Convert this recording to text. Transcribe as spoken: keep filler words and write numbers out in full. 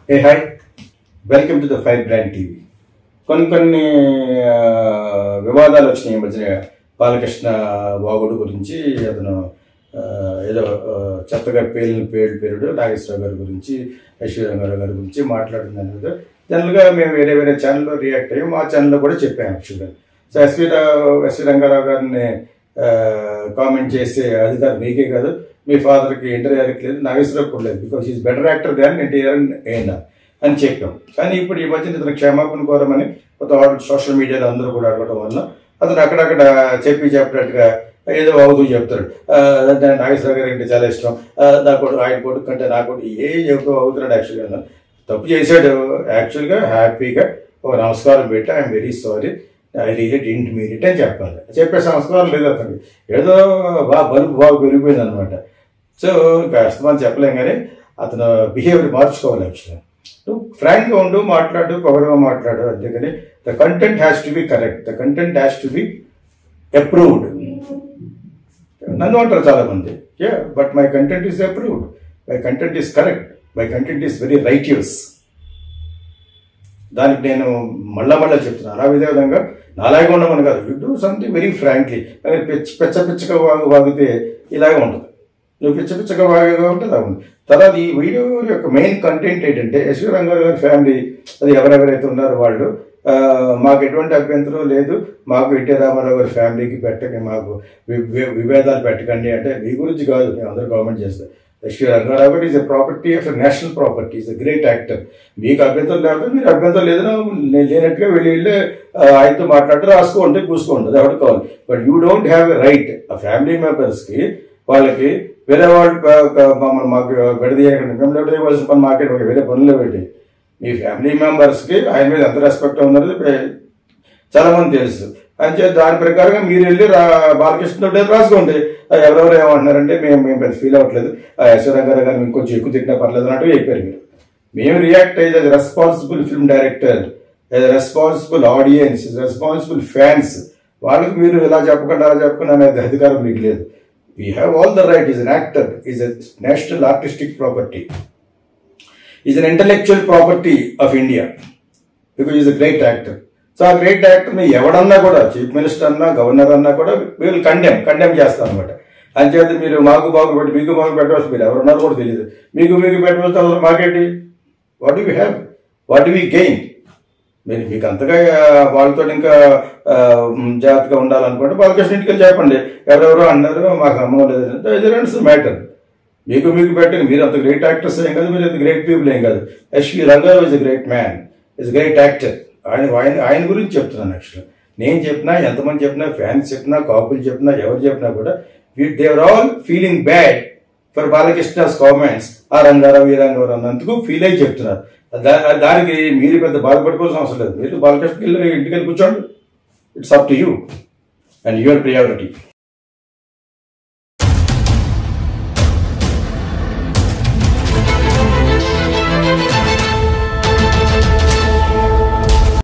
Hey, hi. Welcome to the Firebrand T V. కొన్ని కొన్ని వివాదాలు వచ్చినాయి మధ్యన బాలకృష్ణ వాగుడు గురించి అతను ఏదో చెత్తగా పేలిన పేరు పేరుడు నాగేశ్వరరావు గారి గురించి ఎస్వీరంగారావు గారి గురించి మాట్లాడుతుంది అనేది జనరల్గా మేము వేరే వేరే ఛానల్లో రియాక్ట్ అయ్యి మా ఛానల్లో కూడా చెప్పాము యాక్చువల్గా. సో ఎస్వీ ఎస్వీరంగారావు గారిని కామెంట్ చేసే అధికారం మీకే కాదు, మీ ఫాదర్కి ఎన్టీఆర్కి లేదు, నాగేశ్వరరావు కూడా లేదు, because is better actor than NTR అయినా అని చెప్పాం. కానీ ఇప్పుడు ఈ మధ్యన ఇతను క్షమాపణ కోరమని కొత్త సోషల్ మీడియాలో అందరూ కూడా అడగడం వల్ల అతను అక్కడక్కడ చెప్పి చెప్పినట్టుగా ఏదో అవుతూ చెప్తాడు. నాగేశ్వరరావు గారి అంటే చాలా ఇష్టం, నా కొడుకు ఆయన కొడుకు కంటే నా కొడుకు ఏ చెబుతూ అవుతున్నాడు. యాక్చువల్గా తప్పు చేశాడు, యాక్చువల్గా హ్యాపీగా ఒక నమస్కారం పెట్టి I'm very sorry, I really didn't mean it అని చెప్పాలి. చెప్పే సంస్కారం లేదు అతనికి, ఏదో బాగా బలుపు బాగా పెరిగిపోయింది అనమాట. సో ఇంకా అస్తమానం చెప్పలేం, కానీ అతను బిహేవియర్ మార్చుకోవాలి. యాక్చువల్గా నువ్వు ఫ్రాంక్గా ఉండు, మాట్లాడు, పవర్గా మాట్లాడు, అంతేకాని the content has to be correct, the content has to be approved. నన్ను అంటారు చాలామంది, yeah but my content is approved, my content is correct, my content is very righteous. దానికి నేను మళ్ళా మళ్ళీ చెప్తున్నాను. ఆ విధంగా నాలాగే ఉండమని కాదు, you do something very frankly. పిచ్చ పిచ్చ పిచ్చగా వాగు వాగితే ఇలాగే ఉంటుంది, నువ్వు పిచ్చ పిచ్చగా వాగగా ఉంటే అలా ఉంది. తర్వాత ఈ వీడియో యొక్క మెయిన్ కంటెంట్ ఏంటంటే ఎస్వీరంగారావు గారి ఫ్యామిలీ అది ఎవరెవరైతే ఉన్నారో వాళ్ళు మాకు ఎటువంటి అభ్యంతరం లేదు, మాకు ఎన్టీ రామారావు గారి ఫ్యామిలీకి పెట్టకండి, మాకు విభేదాలు పెట్టకండి అంటే మీ గురించి కాదు, మేము అందరూ కామెంట్ చేస్తాం. ఎస్వీరంగారావు గారు is a property of a national property, is a great actor. మీకు అభ్యంతరం లేకపోతే మీరు అభ్యంతరం లేదని లేనట్టుగా వెళ్ళి వెళ్ళి ఆయనతో మాట్లాడితే రాసుకోండి, కూసుకోండి, అది ఎవరికి కావాలి. But you don't have a right ఆ ఫ్యామిలీ మెంబర్స్కి వాళ్ళకి వేరే వాళ్ళు మమ్మల్ని మాకు విడదీయకండి, మిమ్మల్ని విడదీయవలసిన పని మాకే వేరే పనులు పెట్టి మీ ఫ్యామిలీ మెంబర్స్కి ఆయన మీద ఎంత రెస్పెక్ట్ ఉన్నది చాలామంది తెలుసు. అని చెప్పి దాని ప్రకారంగా మీరు వెళ్ళి రా బాలకృష్ణ రాసుకోండి. ఎవరెవరు ఏమంటున్నారంటే మేము మేము పెద్ద ఫీల్ అవ్వట్లేదు, ఎస్వీరంగారావు గారిని ఇంకొంచెం ఎక్కువ తిట్టినా పర్లేదు అన్నట్టు చెప్పారు మీరు. మేము రియాక్ట్ అయ్యేది అది responsible film director, responsible audience, responsible fans. వాళ్ళకి మీరు ఇలా చెప్పకుండా అలా చెప్పకుండా అనేది అధికారం మీకు లేదు. We have all the right. He's an actor, he's a national artistic property, he's an intellectual property of India because he's a great actor. So a great actor ni evadanna kuda chief minister anna governor anna kuda we will condemn condemn chestam anamata. అంచేత మీరు మాకు బాగు పెట్టి మీకు మాకు పెట్టవచ్చు, మీరు ఎవరున్నారు కూడా తెలియదు, మీకు మీకు పెట్టవచ్చు మాకేంటి, what do you have, what do we gain. మీరు మీకు అంతగా వాళ్ళతో ఇంకా జాగ్రత్తగా ఉండాలనుకుంటే బాలకృష్ణ ఇంటికి వెళ్ళి చెప్పండి, ఎవరెవరో అన్నారు మాకు సంబంధం లేదంటే ఇట్స్ మ్యాటర్. మీకు మీకు పెట్టండి, మీరు అంత గ్రేట్ యాక్టర్స్ ఏం కాదు, మీరు అంత గ్రేట్ పీపుల్ ఏం కాదు. SV Ranga Rao is a great man, is great actor. ఆయన ఆయన ఆయన గురించి చెప్తున్నాను. యాక్చువల్గా నేను చెప్పినా, ఎంతమంది చెప్పినా, ఫ్యాన్స్ చెప్పినా, కాపులు చెప్పినా, ఎవరు చెప్పినా కూడా they are all feeling bad for Balakrishna's comments. ఆ రంగారావు ఈ రంగారావు అన్నందుకు ఫీల్ అయ్యి చెప్తున్నారు. దానికి మీరు పెద్ద బాధపడిపోవాల్సిన అవసరం లేదు. మీరు బాలకృష్ణకి వెళ్ళి ఇంటికి వెళ్ళి కూర్చోండి, it's up to you and your priority.